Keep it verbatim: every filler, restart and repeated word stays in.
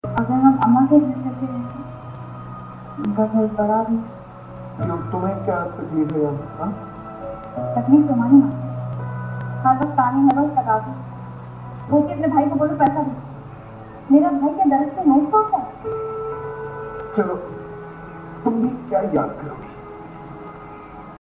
अगर हम अम्मा के घर चलते रहेंगे, उनका घर बड़ा भी। क्यों, तुम्हें क्या तकलीफ है यार? तकलीफ तुम्हारी माँ, हर वक्त ताने हर वक्त लगाती बोलती अपने भाई को बोलो पैसा दे। मेरा भाई क्या दरअसल नोट पाता है? चलो तुम भी क्या याद करोगे?